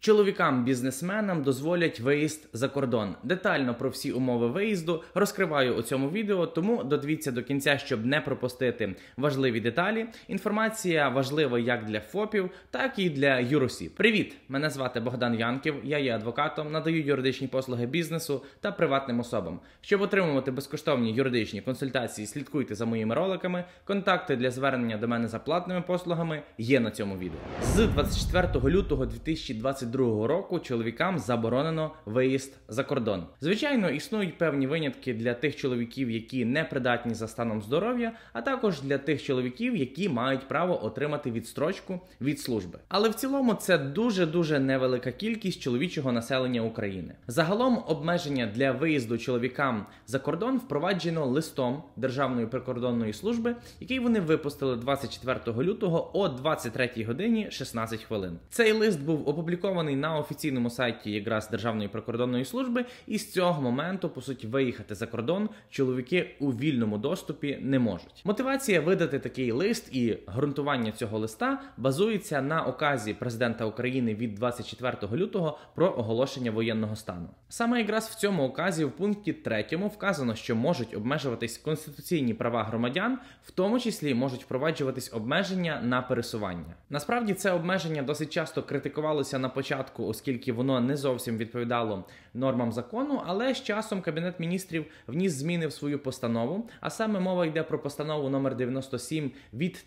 Чоловікам-бізнесменам дозволять виїзд за кордон. Детально про всі умови виїзду розкриваю у цьому відео, тому додивіться до кінця, щоб не пропустити важливі деталі. Інформація важлива як для ФОПів, так і для юросіб. Привіт! Мене звати Богдан Янків, я є адвокатом, надаю юридичні послуги бізнесу та приватним особам. Щоб отримувати безкоштовні юридичні консультації, слідкуйте за моїми роликами. Контакти для звернення до мене за платними послугами є на цьому відео. З 24 лютого 2022 року чоловікам заборонено виїзд за кордон. Звичайно, існують певні винятки для тих чоловіків, які не придатні за станом здоров'я, а також для тих чоловіків, які мають право отримати відстрочку від служби. Але в цілому це дуже невелика кількість чоловічого населення України. Загалом обмеження для виїзду чоловікам за кордон впроваджено листом Державної прикордонної служби, який вони випустили 24 лютого о 23 годині 16 хвилин. Цей лист був опублікований на офіційному сайті якраз Державної прикордонної служби, і з цього моменту, по суті, виїхати за кордон чоловіки у вільному доступі не можуть. Мотивація видати такий лист і ґрунтування цього листа базується на указі Президента України від 24 лютого про оголошення воєнного стану. Саме якраз в цьому указі в пункті 3 вказано, що можуть обмежуватись конституційні права громадян, в тому числі можуть впроваджуватись обмеження на пересування. Насправді це обмеження досить часто критикувалося на початку, оскільки воно не зовсім відповідало нормам закону, але з часом Кабінет міністрів вніс зміни в свою постанову, а саме мова йде про постанову номер 97 від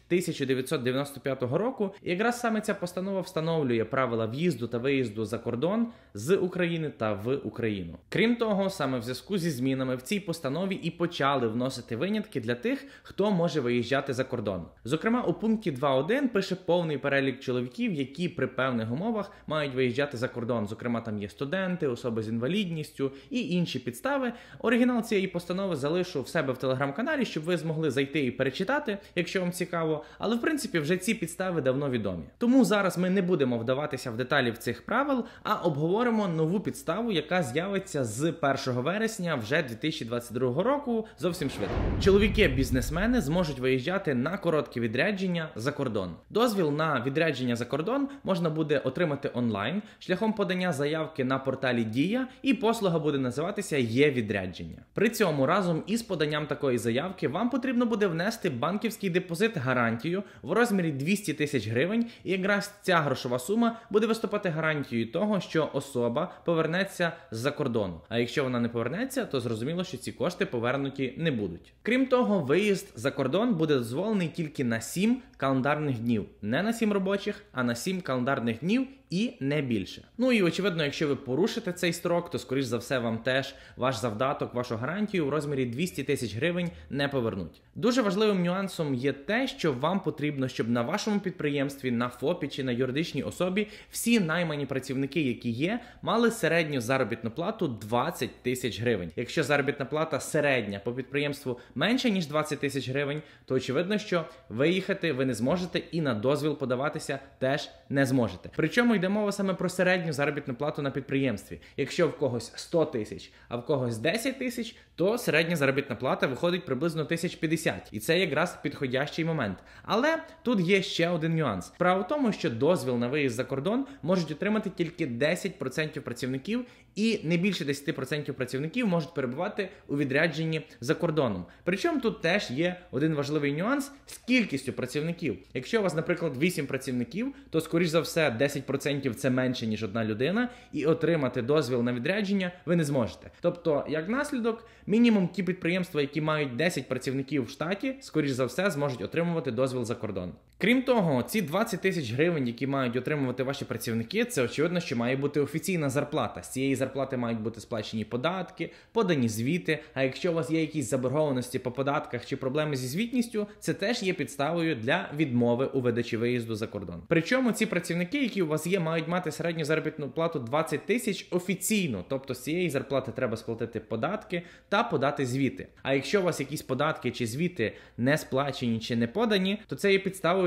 1995 року. І якраз саме ця постанова встановлює правила в'їзду та виїзду за кордон з України та в Україну. Крім того, саме в зв'язку зі змінами в цій постанові і почали вносити винятки для тих, хто може виїжджати за кордон. Зокрема, у пункті 2.1 пише повний перелік чоловіків, які при певних умовах мають виїжджати за кордон. Зокрема, там є студенти, особи з інвалідністю і інші підстави. Оригінал цієї постанови залишу в себе в телеграм-каналі, щоб ви змогли зайти і перечитати, якщо вам цікаво. Але, в принципі, вже ці підстави давно відомі. Тому зараз ми не будемо вдаватися в деталі в цих правил, а обговоримо нову підставу, яка з'явиться з 1 вересня вже 2022 року зовсім швидко. Чоловіки-бізнесмени зможуть виїжджати на короткі відрядження за кордон. Дозвіл на відрядження за кордон можна буде отримати онлайн шляхом подання заявки на порталі Дія, і послуга буде називатися «Є-відрядження». При цьому разом із поданням такої заявки вам потрібно буде внести банківський депозит-гарантію в розмірі 200 тисяч гривень, і якраз ця грошова сума буде виступати гарантією того, що особа повернеться з-за кордону. А якщо вона не повернеться, то зрозуміло, що ці кошти повернуті не будуть. Крім того, виїзд за кордон буде дозволений тільки на 7 календарних днів. Не на 7 робочих, а на 7 календарних днів і не більше. Ну і очевидно, якщо ви порушите цей строк, то скоріш за все вам теж ваш завдаток, вашу гарантію в розмірі 200 тисяч гривень не повернуть. Дуже важливим нюансом є те, що вам потрібно, щоб на вашому підприємстві, на ФОПі чи на юридичній особі всі наймані працівники, які є, мали середню заробітну плату 20 тисяч гривень. Якщо заробітна плата середня по підприємству менше, ніж 20 тисяч гривень, то очевидно, що виїхати ви не зможете і на дозвіл подаватися теж не зможете. Причому йде мова саме про середню заробітну плату на підприємстві. Якщо в когось 100 тисяч, а в когось 10 тисяч, то середня заробітна плата виходить приблизно 1050. І це якраз підходящий момент. Але тут є ще один нюанс. Справа в тому, що дозвіл на виїзд за кордон можуть отримати тільки 10% працівників, і не більше 10% працівників можуть перебувати у відрядженні за кордоном. Причому тут теж є один важливий нюанс з кількістю працівників. Якщо у вас, наприклад, 8 працівників, то, скоріш за все, 10% це менше, ніж одна людина, і отримати дозвіл на відрядження ви не зможете. Тобто, як наслідок, мінімум ті підприємства, які мають 10 працівників в штаті, скоріш за все, зможуть отримувати дозвіл за кордон. Крім того, ці 20 тисяч гривень, які мають отримувати ваші працівники, це очевидно, що має бути офіційна зарплата. З цієї зарплати мають бути сплачені податки, подані звіти, а якщо у вас є якісь заборгованості по податках чи проблеми зі звітністю, це теж є підставою для відмови у видачі виїзду за кордон. Причому ці працівники, які у вас є, мають мати середню заробітну плату 20 тисяч офіційно, тобто з цієї зарплати треба сплатити податки та подати звіти. А якщо у вас якісь податки чи звіти не сплачені чи не подані, то це є підставою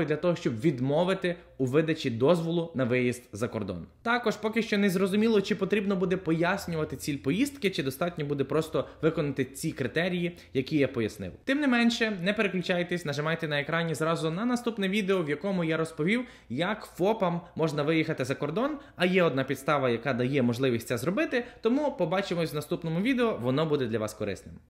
підставою для того, щоб відмовити у видачі дозволу на виїзд за кордон. Також поки що не зрозуміло, чи потрібно буде пояснювати ціль поїздки, чи достатньо буде просто виконати ці критерії, які я пояснив. Тим не менше, не переключайтесь, нажимайте на екрані зразу на наступне відео, в якому я розповів, як ФОПам можна виїхати за кордон, а є одна підстава, яка дає можливість це зробити, тому побачимось в наступному відео, воно буде для вас корисним.